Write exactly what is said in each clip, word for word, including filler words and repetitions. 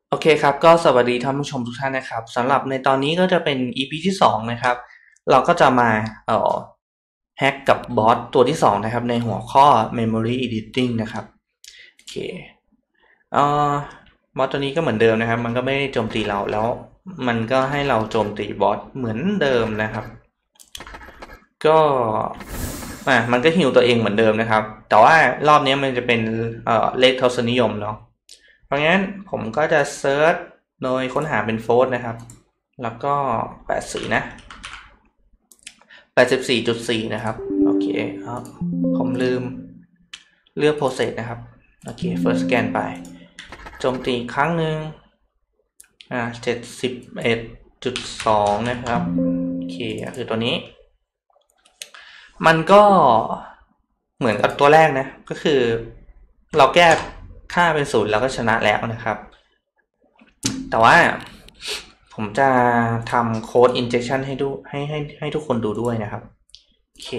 โอเคครับก็สวัสดีท่านผู้ชมทุกท่านนะครับสำหรับในตอนนี้ก็จะเป็น อี พี ที่สองนะครับเราก็จะมาเอ่อแฮกกับบอสตัวที่สองนะครับในหัวข้อ Memory Editing นะครับโอเคเอ่อบอสตัวนี้ก็เหมือนเดิมนะครับมันก็ไม่ได้โจมตีเราแล้วมันก็ให้เราโจมตีบอสเหมือนเดิมนะครับก็อ่ะมันก็ฮิวตัวเองเหมือนเดิมนะครับแต่ว่ารอบนี้มันจะเป็นเอ่อเลขทศนิยมเนาะเพราะงั้นผมก็จะเซิร์ชโดยค้นหาเป็นโฟลต์นะครับแล้วก็แปดสิบสี่นะ แปดสิบสี่จุดสี่ นะครับโอเคครับผมลืมเลือก process นะครับโอเค first scan ไปโจมตีครั้งหนึ่งอ่า เจ็ดสิบเอ็ดจุดสอง นะครับโอเคคือตัวนี้มันก็เหมือนกับตัวแรกนะก็คือเราแก้ค่าเป็นศูนย์แล้วก็ชนะแล้วนะครับแต่ว่าผมจะทำโค้ด injection ให้ดูให้ให้ให้ทุกคนดูด้วยนะครับโอเค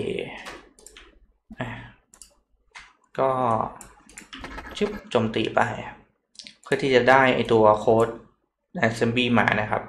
ก็ชิบโจมตีไปเพื่อที่จะได้ไอตัวโค้ด assembly มานะครับ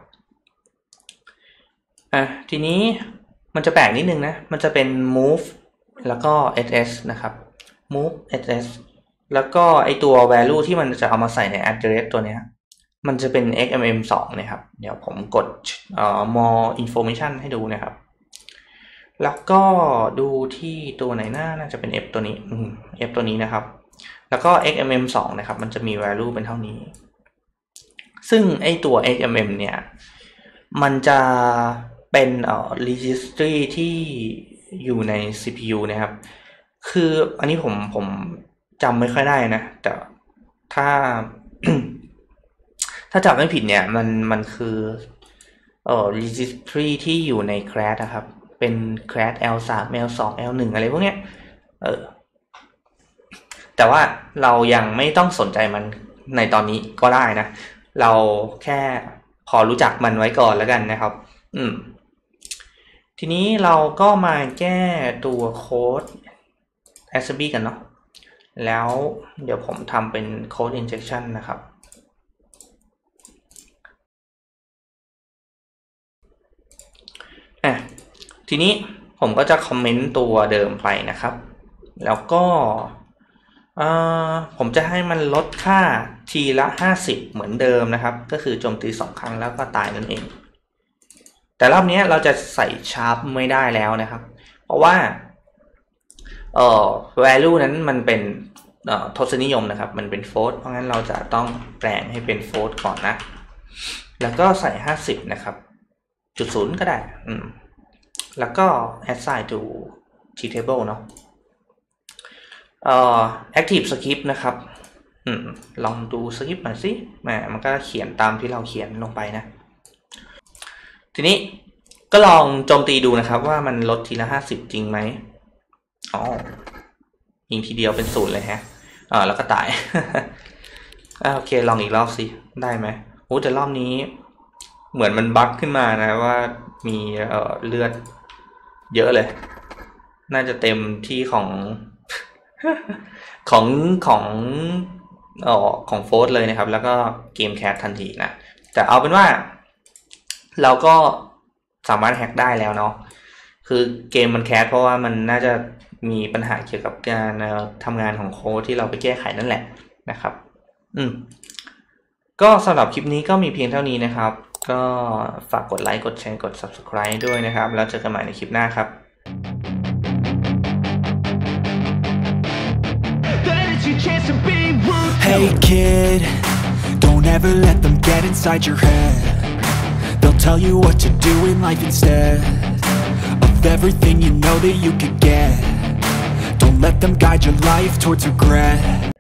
อ่ะทีนี้มันจะแปลกนิดนึงนะมันจะเป็น move แล้วก็ ss นะครับ move ss แล้วก็ไอตัว value ที่มันจะเอามาใส่ใน address ตัวนี้มันจะเป็น เอ็กซ์ เอ็ม เอ็ม สอง นะครับเดี๋ยวผมกดเอ่อ more information ให้ดูนะครับแล้วก็ดูที่ตัวไหนหน้าน่าจะเป็น f ตัวนี้อืม f ตัวนี้นะครับแล้วก็ เอ็กซ์ เอ็ม เอ็ม สอง นะครับมันจะมี value เป็นเท่านี้ซึ่งไอตัว เอ็กซ์ เอ็ม เอ็ม เนี่ยมันจะเป็นเอ่อ registry ที่อยู่ใน ซี พี ยู นะครับคืออันนี้ผมผมจำไม่ค่อยได้นะแต่ถ้า ถ้าจำไม่ผิดเนี่ยมันมันคือเอ่อ registry ที่อยู่ใน class นะครับเป็น class แอล สาม แอล สอง แอล หนึ่ง อะไรพวกเนี้ยเออแต่ว่าเรายังไม่ต้องสนใจมันในตอนนี้ก็ได้นะเราแค่พอรู้จักมันไว้ก่อนแล้วกันนะครับอืมทีนี้เราก็มาแก้ตัวโค้ด assembly กันเนาะแล้วเดี๋ยวผมทำเป็น code injection นะครับอ่ะทีนี้ผมก็จะคอมเมนต์ตัวเดิมไปนะครับแล้วก็ผมจะให้มันลดค่าทีละห้าสิบเหมือนเดิมนะครับก็คือโจมตีสองครั้งแล้วก็ตายนั่นเองแต่รอบนี้เราจะใส่ชาร์ปไม่ได้แล้วนะครับเพราะว่าเอ่อ value นั้นมันเป็นทศนิยมนะครับมันเป็นโฟลต์เพราะงั้นเราจะต้องแปลงให้เป็นโฟลต์ก่อนนะแล้วก็ใส่ห้าสิบนะครับจุดศูนย์ก็ได้อืมแล้วก็ assign to table เนาะเอ่อ active script นะครับอืมลองดูสคริปต์หน่อยสิแหมมันก็เขียนตามที่เราเขียนลงไปนะทีนี้ก็ลองโจมตีดูนะครับว่ามันลดทีละห้าสิบจริงไหมอ๋อยิงทีเดียวเป็นศูนย์เลยฮะอ่าแล้วก็ตาย โอเคลองอีกรอบสิได้ไหมโอ้แต่รอบนี้เหมือนมันบั๊กขึ้นมานะว่ามีเอ่อเลือดเยอะเลยน่าจะเต็มที่ของ ของของเอ่อของโฟร์เลยนะครับแล้วก็เกมแคสทันทีนะแต่เอาเป็นว่าเราก็สามารถแฮกได้แล้วเนาะคือเกมมันแคสเพราะว่ามันน่าจะมีปัญหาเกี่ยวกับการทำงานของโค้ดที่เราไปแก้ไขนั่นแหละนะครับอืมก็สำหรับคลิปนี้ก็มีเพียงเท่านี้นะครับก็ฝากกดไลค์กดแชร์กด ซับสไครบ์ ด้วยนะครับแล้วเจอกันใหม่ในคลิปหน้าครับ Hey kid, don't ever let them get inside your head. They'll tell you what to do in life instead of everything you know that you could get. Don't let them guide your life towards regret.